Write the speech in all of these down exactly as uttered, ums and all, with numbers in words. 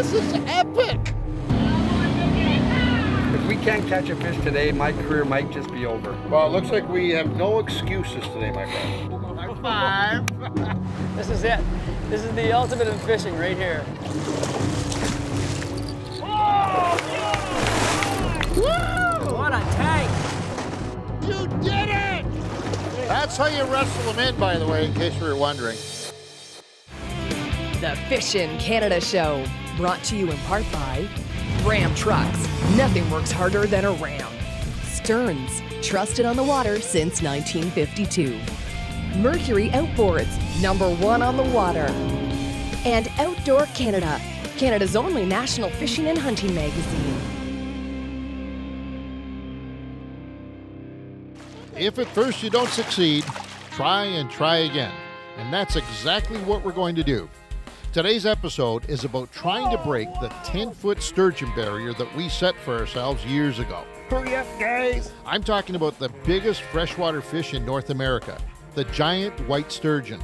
This is epic. If we can't catch a fish today, my career might just be over. Well, it looks like we have no excuses today, my friend. High five. This is it. This is the ultimate in fishing right here. Woo! What a tank! You did it! That's how you wrestle them in, by the way, in case you were wondering. The Fishin' Canada Show, brought to you in part by Ram Trucks. Nothing works harder than a Ram. Stearns, trusted on the water since nineteen fifty-two. Mercury Outboards, number one on the water. And Outdoor Canada, Canada's only national fishing and hunting magazine. If at first you don't succeed, try and try again. And that's exactly what we're going to do. Today's episode is about trying to break the ten-foot sturgeon barrier that we set for ourselves years ago. Hurry up, guys! I'm talking about the biggest freshwater fish in North America, the giant white sturgeon.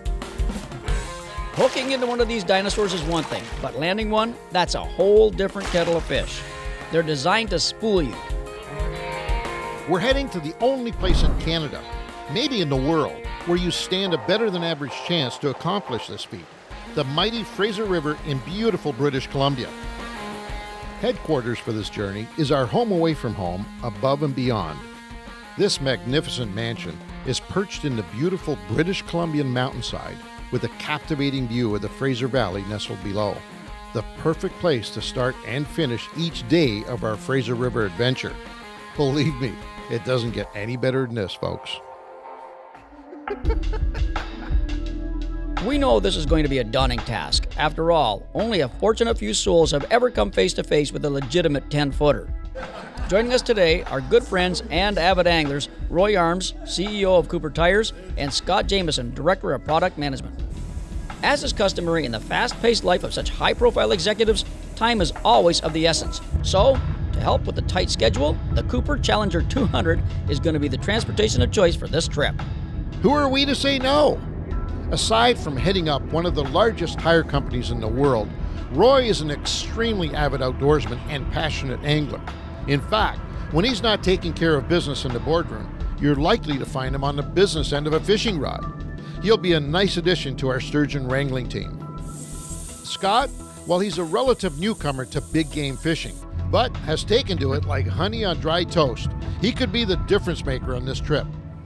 Hooking into one of these dinosaurs is one thing, but landing one, that's a whole different kettle of fish. They're designed to spool you. We're heading to the only place in Canada, maybe in the world, where you stand a better than average chance to accomplish this feat. The mighty Fraser River in beautiful British Columbia. Headquarters for this journey is our home away from home, Above and Beyond. This magnificent mansion is perched in the beautiful British Columbian mountainside with a captivating view of the Fraser Valley nestled below. The perfect place to start and finish each day of our Fraser River adventure. Believe me, it doesn't get any better than this, folks. We know this is going to be a daunting task. After all, only a fortunate few souls have ever come face to face with a legitimate ten-footer. Joining us today are good friends and avid anglers, Roy Arms, C E O of Cooper Tires, and Scott Jameson, Director of Product Management. As is customary in the fast-paced life of such high-profile executives, time is always of the essence. So, to help with the tight schedule, the Cooper Challenger two hundred is going to be the transportation of choice for this trip. Who are we to say no? Aside from heading up one of the largest tire companies in the world, Roy is an extremely avid outdoorsman and passionate angler. In fact, when he's not taking care of business in the boardroom, you're likely to find him on the business end of a fishing rod. He'll be a nice addition to our sturgeon wrangling team. Scott, well, he's a relative newcomer to big game fishing, but has taken to it like honey on dry toast. He could be the difference maker on this trip.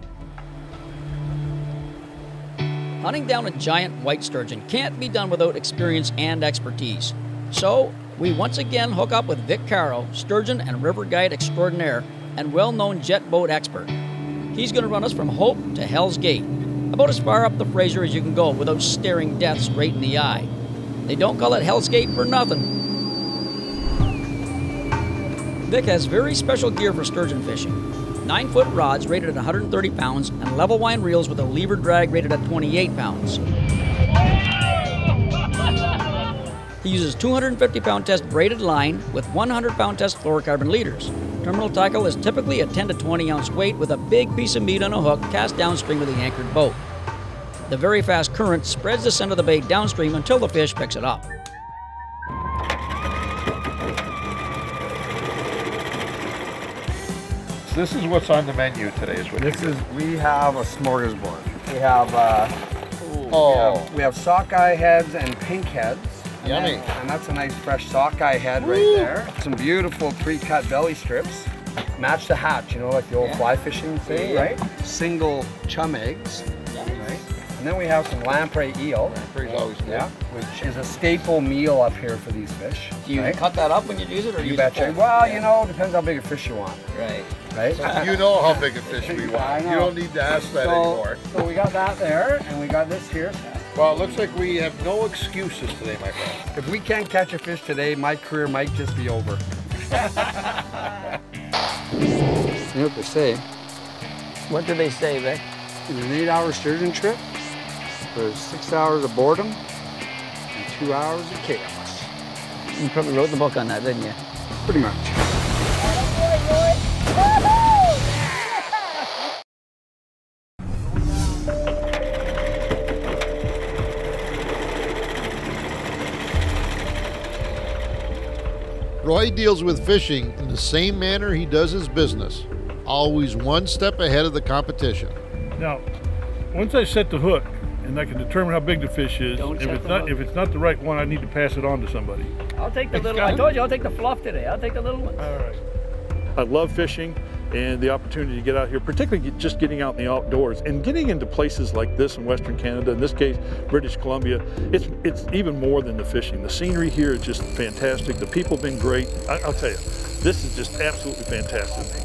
Hunting down a giant white sturgeon can't be done without experience and expertise. So, we once again hook up with Vic Caro, sturgeon and river guide extraordinaire and well-known jet boat expert. He's going to run us from Hope to Hell's Gate, about as far up the Fraser as you can go without staring death straight in the eye. They don't call it Hell's Gate for nothing. Vic has very special gear for sturgeon fishing. Nine-foot rods rated at one hundred thirty pounds and level wind reels with a lever drag rated at twenty-eight pounds. He uses two hundred fifty pound test braided line with one hundred pound test fluorocarbon leaders. Terminal tackle is typically a ten to twenty ounce weight with a big piece of meat on a hook cast downstream of the anchored boat. The very fast current spreads the scent of the bait downstream until the fish picks it up. This is what's on the menu today. Is what This is, we have a smorgasbord. We have, uh, Oh. we have, we have sockeye heads and pink heads. And Yummy. then- and that's a nice fresh sockeye head right there. Some beautiful pre-cut belly strips. Match the hatch, you know, like the old Yeah. fly fishing thing, Yeah. right? Single chum eggs, right? And then we have some lamprey eel. Lamprey's always good. Yeah, which is a staple meal up here for these fish. Do you right? cut that up when you use it, or You use betcha. it full? Well, you know, depends how big a fish you want, Right. right? You know how big a fish we I want. know. You don't need to ask that so, anymore. so we got that there, and we got this here. Well, it looks like we have no excuses today, my friend. If we can't catch a fish today, my career might just be over. You know what they say? What do they say, Vic? In an eight-hour sturgeon trip, there's six hours of boredom and two hours of chaos. You probably wrote the book on that, didn't you? Pretty much. he deals with fishing in the same manner he does his business, always one step ahead of the competition. Now, once I set the hook and I can determine how big the fish is, Don't if set it's the not hook. if it's not the right one, I need to pass it on to somebody. I'll take the little, I told you I'll take the fluff today. I'll take the little one. All right. I love fishing and the opportunity to get out here, particularly just getting out in the outdoors and getting into places like this in Western Canada, in this case, British Columbia. It's, it's even more than the fishing. The scenery here is just fantastic. The people have been great. I, I'll tell you, this is just absolutely fantastic.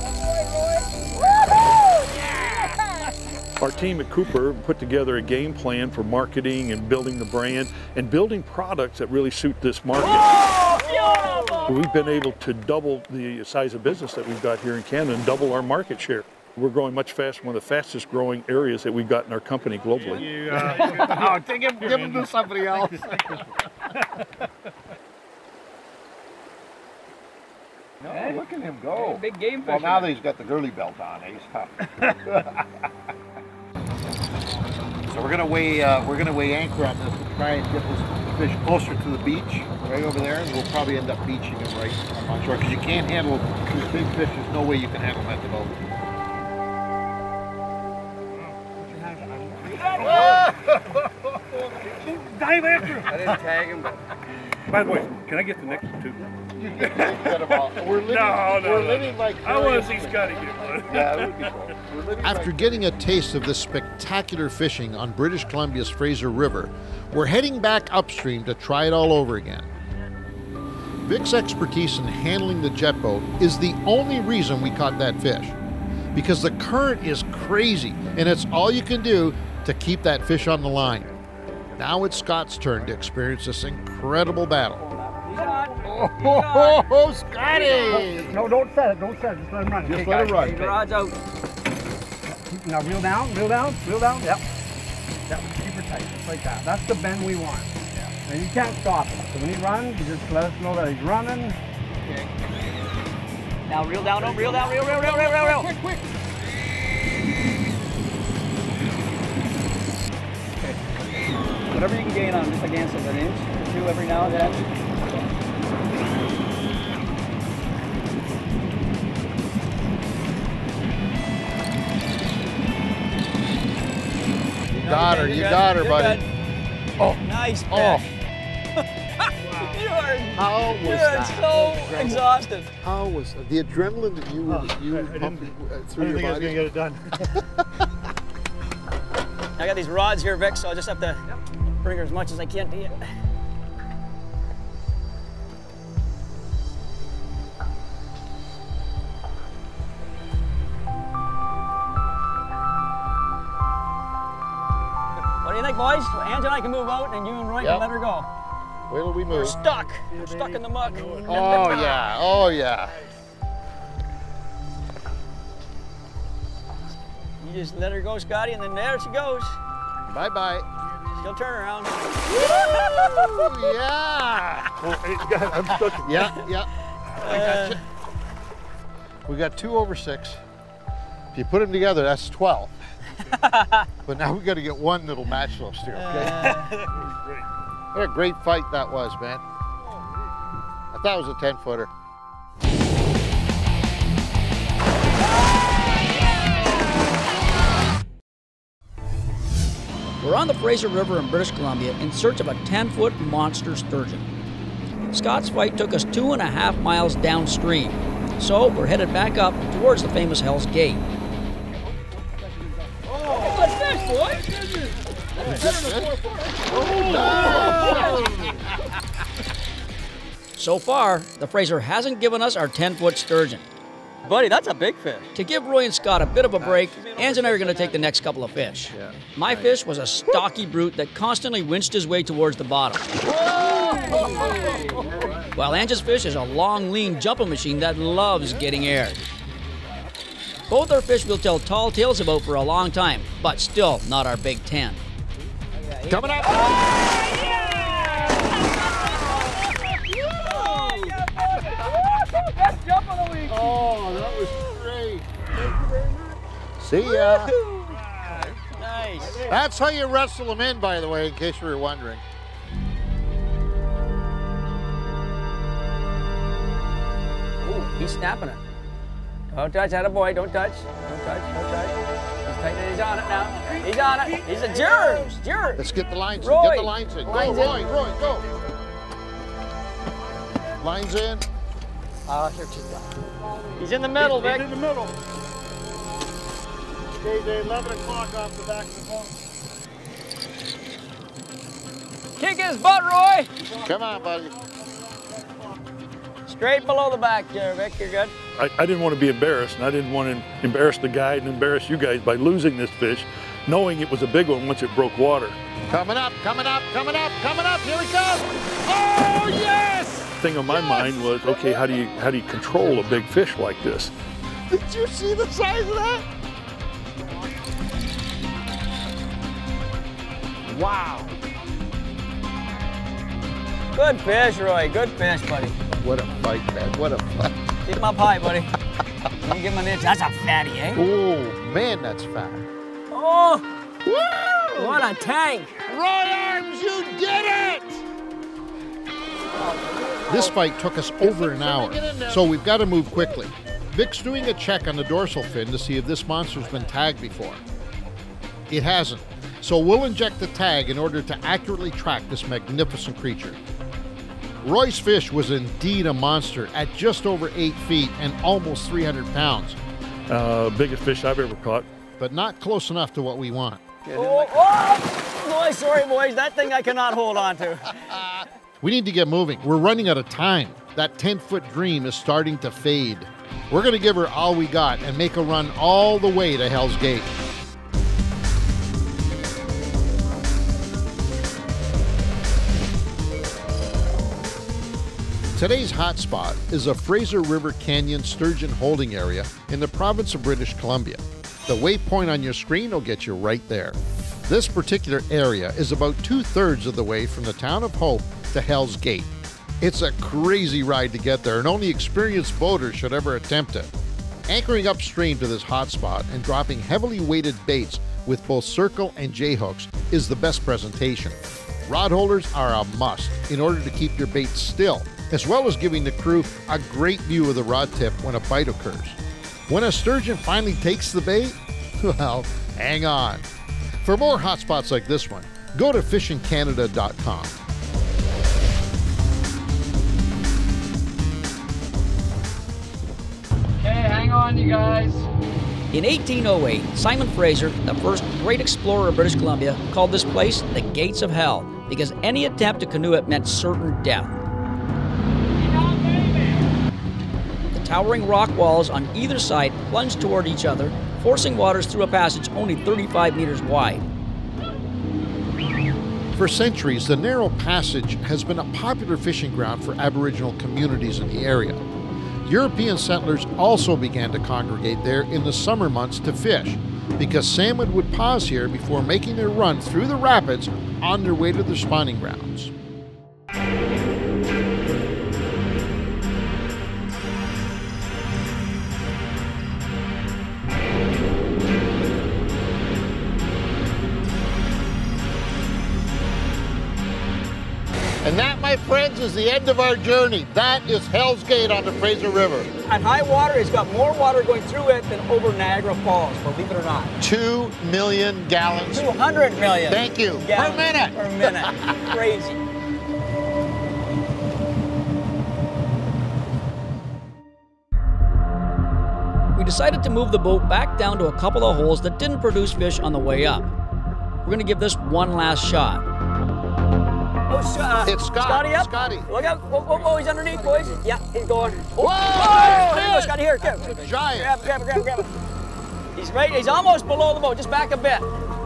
Our team at Cooper put together a game plan for marketing and building the brand and building products that really suit this market. We've been able to double the size of business that we've got here in Canada and double our market share. We're growing much faster, one of the fastest growing areas that we've got in our company globally. Yeah. Oh, take him, give him to somebody else. No, look at him go. Big game Well, fish. now that he's got the girly belt on, he's tough. So we're gonna weigh uh, we're gonna weigh anchor on this to try and get this fish closer to the beach, right over there, and we'll probably end up beaching him right on shore because you can't handle these big fish. There's no way you can handle them at the boat. Dive after him. I didn't tag him, but By the way, can I get the next one too? you get them all. We're living, No, no, we're no, living no. like I want to fairy see tales. Scotty get one. Yeah, that would be cool. We're living After like getting a taste of this spectacular fishing on British Columbia's Fraser River, we're heading back upstream to try it all over again. Vic's expertise in handling the jet boat is the only reason we caught that fish, because the current is crazy and it's all you can do to keep that fish on the line. Now it's Scott's turn to experience this incredible battle. oh, oh, Scotty! No, don't set it. Don't set it. Just let him run. Just let it run. Keep your rods out. Now reel down, reel down, reel down. Yep. Yep. Keep her tight, just like that. That's the bend we want. Yeah. And you can't stop him. So when he runs, you just let us know that he's running. Okay. Now reel down, oh, reel down, reel, reel, reel, reel, reel, reel. Quick, quick! Whatever you can gain on just against it, an inch or two every now and then. You got her, you got her, buddy. Oh, nice. Oh, You are, how was you are that? so exhausted. How was the adrenaline that you were, you I were didn't- pumping uh, I through didn't your think I was going body? to get it done. I got these rods here, Vic, so I just have to bring her as much as I can to you. What do you think, boys? Angela and I can move out, and you and Roy Yep. can let her go. Wait till we We're move. stuck. We're stuck in the muck. Oh yeah, oh yeah. You just let her go, Scotty, and then there she goes. Bye bye. She'll turn around. Ooh, yeah. Oh, hey, God, I'm stuck. Yeah, yeah. I got you. We got two over six. If you put them together, that's twelve. But now we got to get one that'll match those two, okay? What a great fight that was, man. I thought it was a ten footer. We're on the Fraser River in British Columbia in search of a ten-foot monster sturgeon. Scott's fight took us two and a half miles downstream, so we're headed back up towards the famous Hell's Gate. Oh, good fish, boy! So far, the Fraser hasn't given us our ten-foot sturgeon. Buddy, that's a big fish. To give Roy and Scott a bit of a break, Ange and I are going to take the next couple of fish. Yeah. My fish was a stocky brute that constantly winched his way towards the bottom. While Ange's fish is a long, lean jumping machine that loves getting aired. Both our fish we'll tell tall tales about for a long time, but still not our Big Ten. Coming up. Best jump of the week. Oh, that was great. Thank you very much. See ya. Nice. That's how you wrestle them in, by the way, in case you were wondering. He's snapping it. Don't touch that, boy. Don't touch. Don't touch. Don't touch. He's tightening. He's on it now. He's on it. He's a germs. Germs. Let's get the lines Roy. in. Get the lines in. Lines go, in. Roy. Roy, go. Lines in. Oh, here she goes. He's in the middle, He's Vic. in the middle. K J, eleven o'clock off the back of the boat. Kick his butt, Roy. Come on, buddy. Straight below the back there, Vic. You're good. I, I didn't want to be embarrassed, and I didn't want to embarrass the guide and embarrass you guys by losing this fish, knowing it was a big one once it broke water. Coming up, coming up, coming up, coming up. Here we come. Oh, yes! The thing on my Yes! mind was, okay, how do you how do you control a big fish like this? Did you see the size of that? Wow. Good fish, Roy. Good fish, buddy. What a fight, man. What a fight. Keep him up high, buddy. Don't give him an inch. That's a fatty, eh? Oh, man, that's fat. Oh, Woo! what a tank. Roy Arms, you did it! This fight took us over an hour, so we've got to move quickly. Vic's doing a check on the dorsal fin to see if this monster's been tagged before. It hasn't, so we'll inject the tag in order to accurately track this magnificent creature. Roy's fish was indeed a monster at just over eight feet and almost three hundred pounds, Uh, biggest fish I've ever caught. but not close enough to what we want. Oh, oh, boys, sorry, boys. That thing I cannot hold on to. We need to get moving. We're running out of time. That ten-foot dream is starting to fade. We're going to give her all we got and make a run all the way to Hell's Gate. Today's hotspot is a Fraser River Canyon sturgeon holding area in the province of British Columbia. The waypoint on your screen will get you right there. This particular area is about two-thirds of the way from the town of Hope to Hell's Gate. It's a crazy ride to get there, and only experienced boaters should ever attempt it. Anchoring upstream to this hotspot and dropping heavily weighted baits with both circle and J-hooks is the best presentation. Rod holders are a must in order to keep your bait still, as well as giving the crew a great view of the rod tip when a bite occurs. When a sturgeon finally takes the bait, well, hang on. For more hotspots like this one, go to fishing canada dot com. Hey, hang on, you guys. In eighteen oh eight, Simon Fraser, the first great explorer of British Columbia, called this place the Gates of Hell because any attempt to canoe it meant certain death. The towering rock walls on either side plunged toward each other, forcing waters through a passage only thirty-five meters wide. For centuries, the narrow passage has been a popular fishing ground for Aboriginal communities in the area. European settlers also began to congregate there in the summer months to fish, because salmon would pause here before making their run through the rapids on their way to their spawning grounds. And that, my friends, is the end of our journey. That is Hell's Gate on the Fraser River. At high water, it's got more water going through it than over Niagara Falls, believe it or not. Two million gallons. two hundred million. Thank you. gallons Per minute. Per minute. Crazy. We decided to move the boat back down to a couple of holes that didn't produce fish on the way up. We're going to give this one last shot. Oh, uh, It's Scott. Scotty up. Scotty. Look out. Oh, oh, oh, he's underneath, boys. Yeah, he's going. Oh, Whoa, oh, there there he you go, is. Scotty, here. Grab, That's a giant. grab, grab, grab, grab. He's right. He's almost below the boat. Just back a bit.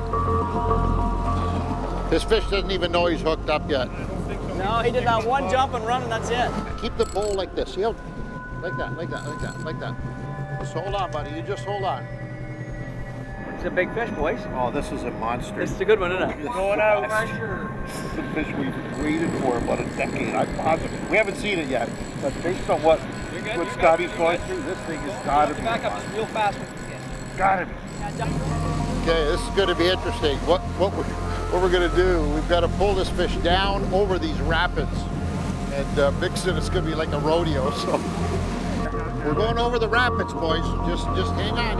This fish doesn't even know he's hooked up yet. No, he did that one jump and run, and that's it. Keep the bowl like this. See how, like that, like that, like that, like that. Just hold on, buddy. You just hold on. It's a big fish, boys. Oh, this is a monster. This is a good one, isn't it? Going out. This is the fish we've waited for about a decade. I'm positive. We haven't seen it yet, but based on what, good, what you're Scotty's good, going you're through, this thing has got to be. Back up just real fast. Got to be. Okay, this is going to be interesting. What what we're, what we're going to do? We've got to pull this fish down over these rapids, and uh, mix it. It's going to be like a rodeo. So We're going over the rapids, boys. Just, just hang on.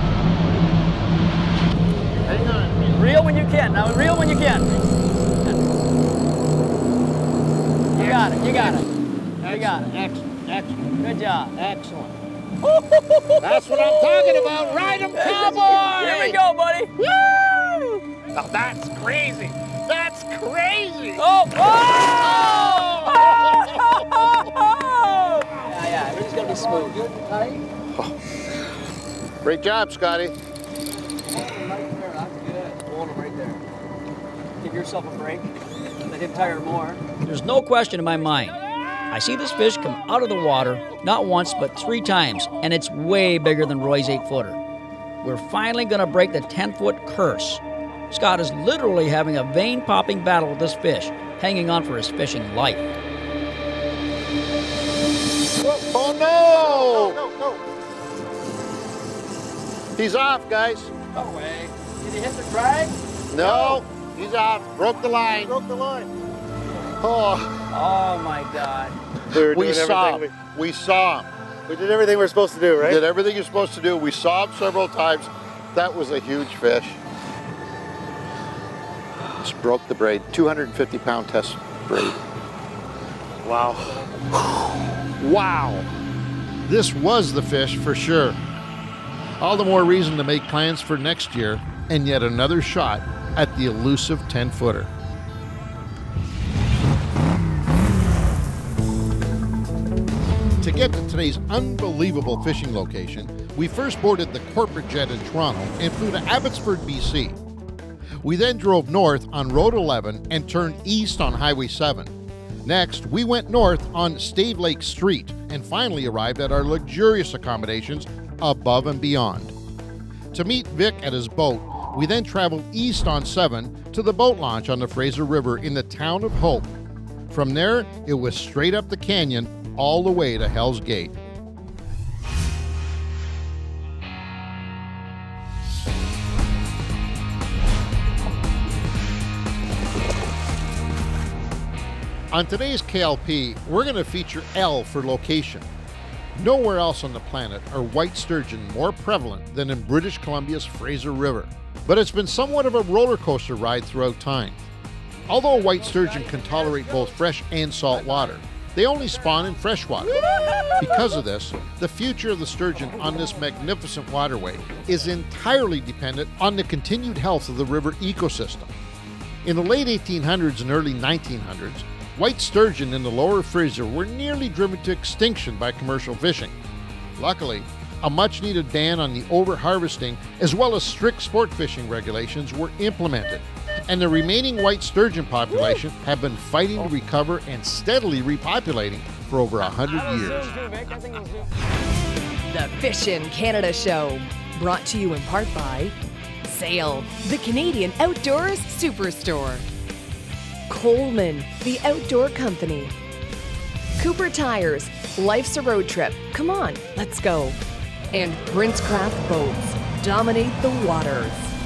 Hang on. Reel when you can. Now reel when you can. You got it. You got it. You got it. Excellent, excellent. Good job. Excellent. That's what I'm talking about. Ride 'em, cowboy! Here we go, buddy. Woo! Now that's crazy. That's crazy. Oh! Oh! Oh! Yeah, yeah. Everything's gonna be smooth. Good and tight. Great job, Scotty. Hold him right there. That's good. Hold him right there. Give yourself a break. Let him tire more. There's no question in my mind. I see this fish come out of the water not once but three times, and it's way bigger than Roy's eight-footer. We're finally going to break the ten-foot curse. Scott is literally having a vein-popping battle with this fish, hanging on for his fishing life. Oh, no! No, no, no. He's off, guys. No way. Did he hit the drag? No, he's off. Broke the line. Broke the line. Oh, Oh, my God. We were we doing saw everything him. We saw him. We, we did everything we're supposed to do, right? Did everything you're supposed to do. We saw him several times. That was a huge fish. Just broke the braid. two hundred fifty pound test braid. Wow. Wow. This was the fish for sure. All the more reason to make plans for next year and yet another shot at the elusive ten-footer. To get to today's unbelievable fishing location, we first boarded the corporate jet in Toronto and flew to Abbotsford, B C. We then drove north on Road eleven and turned east on Highway seven. Next, we went north on Stave Lake Street and finally arrived at our luxurious accommodations above and beyond. To meet Vic at his boat, we then traveled east on seven to the boat launch on the Fraser River in the town of Hope. From there, it was straight up the canyon all the way to Hell's Gate. On today's K L P, we're going to feature L for location. Nowhere else on the planet are white sturgeon more prevalent than in British Columbia's Fraser River, but it's been somewhat of a roller coaster ride throughout time. Although white sturgeon can tolerate both fresh and salt water, they only spawn in freshwater. Because of this, the future of the sturgeon on this magnificent waterway is entirely dependent on the continued health of the river ecosystem. In the late eighteen hundreds and early nineteen hundreds, white sturgeon in the lower Fraser were nearly driven to extinction by commercial fishing. Luckily, a much-needed ban on the over-harvesting as well as strict sport fishing regulations were implemented, and the remaining white sturgeon population have been fighting to recover and steadily repopulating for over a hundred years. The Fishin' Canada Show, brought to you in part by Sail, the Canadian Outdoors Superstore, Coleman, the Outdoor Company, Cooper Tires, life's a road trip, come on, let's go, and Princecraft Boats, dominate the waters.